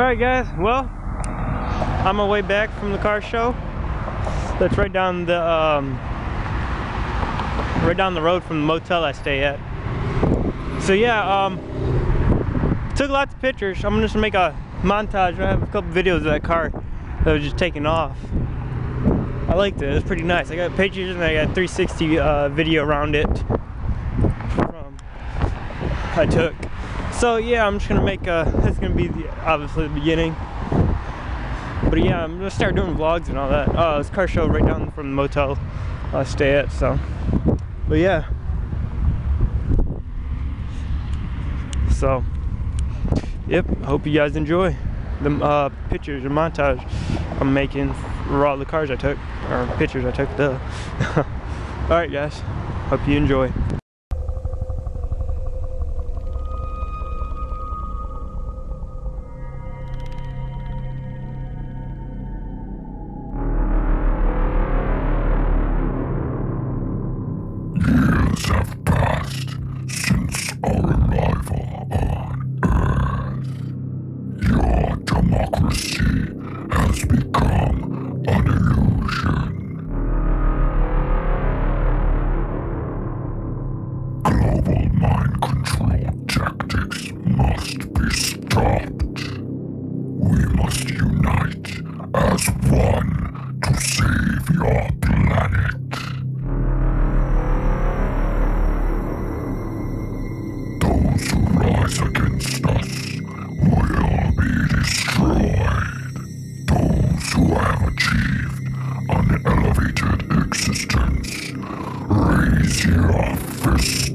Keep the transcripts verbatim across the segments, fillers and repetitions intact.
Alright guys, well, on my way back from the car show. That's right down the um, right down the road from the motel I stay at. So yeah, um, took lots of pictures. I'm just gonna make a montage. I have a couple videos of that car that was just taking off. I liked it. It was pretty nice. I got pictures and I got three sixty uh, video around it. From I took. So yeah, I'm just gonna make a. That's gonna be the, obviously the beginning. But yeah, I'm gonna start doing vlogs and all that. Oh, it's a car show right down from the motel I stay at. So, but yeah. So, yep. Hope you guys enjoy the uh, pictures and montage I'm making for all the cars I took, or pictures I took. Duh. All right, guys. Hope you enjoy. Years have passed since our arrival on Earth. Your democracy has become an illusion. Global mind control tactics must be stopped. We must unite as one to save your planet. Those who rise against us will be destroyed. Those who have achieved an elevated existence, raise your fists.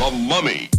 The Mummy.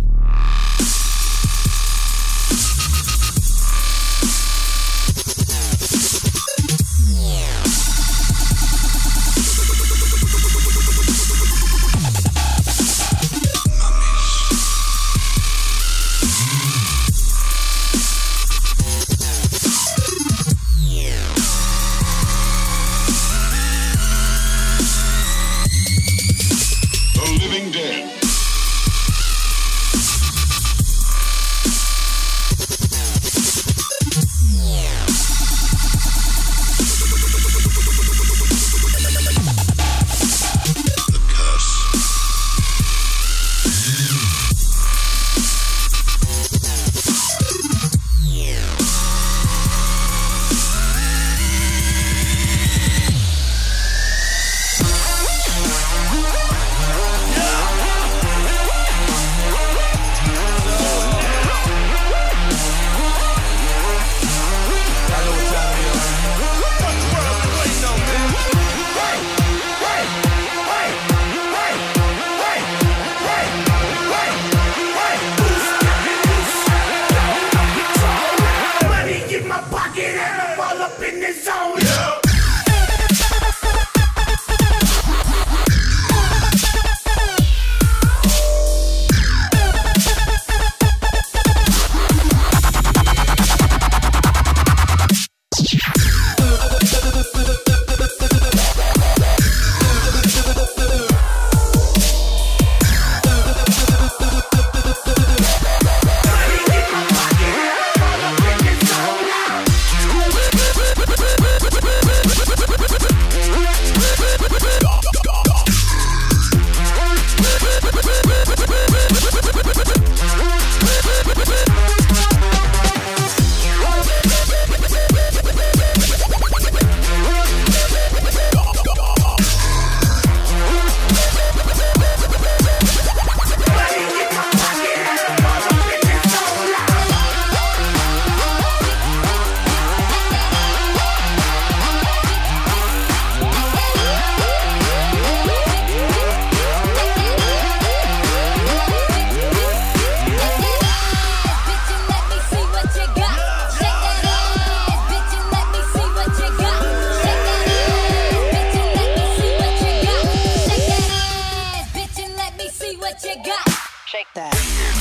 Shake that.